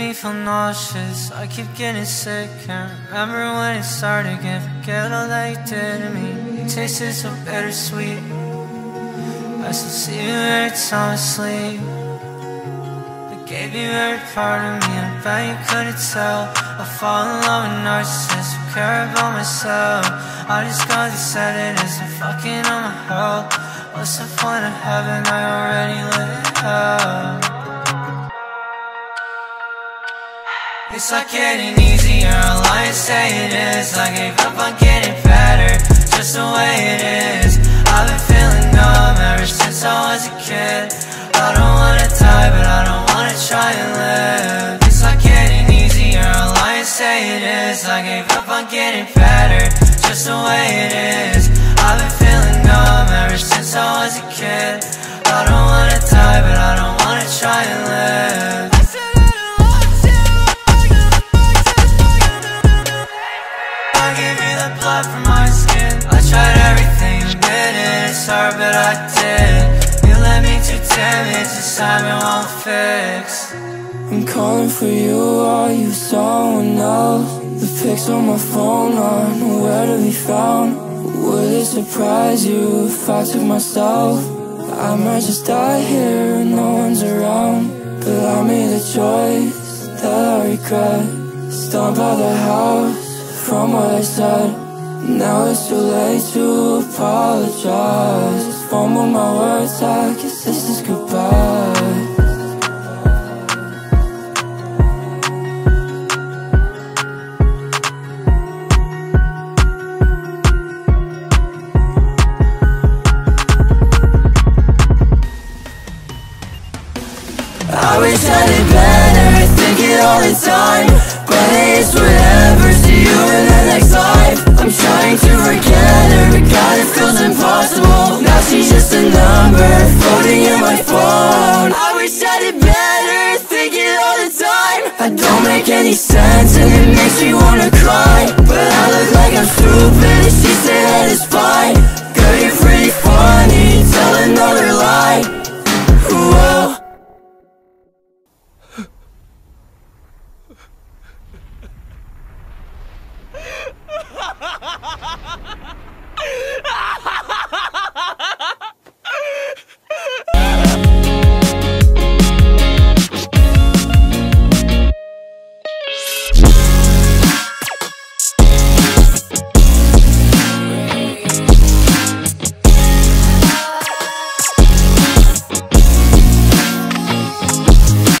me feel nauseous, I keep getting sick. Can't remember when it started, can't forget all that you did to me. You tasted so bittersweet, I still see you every time I sleep. I gave you every part of me, I bet you couldn't tell. I fall in love with narcissists who care about myself. I just got these sedatives and fucking on my health. What's the point of heaven, I already live in hell. It's not getting easier, I'll lie and say it is. I gave up on getting better, just the way it is. I've been feeling numb ever since I was a kid. I don't wanna die, but I don't wanna try and live. It's not getting easier, I'll lie and say it is. I gave up on getting better, just the way it is. I've been feeling numb ever since I was a kid. I don't wanna die, but I don't wanna try and live. I gave you the blood from my skin. I tried everything, didn't start, but I did. You led me to damage, this time it won't fix. I'm calling for you, are you someone else? The pics on my phone are nowhere to be found. Would it surprise you if I took myself? I might just die here and no one's around. But I made a choice that I regret. Stoned by the house from what I said. Now it's too late to apologize. Fumble my words, I guess this is goodbye. I wish I did better, think it all the time. But it's whatever, see you in the next life. I'm trying to forget her, but God, it feels impossible. Now she's just a number floating in my phone. I wish I did better, think it all the time. I don't make any sense and it makes me wanna cry. But I look like I'm stupid and she said that it's fine.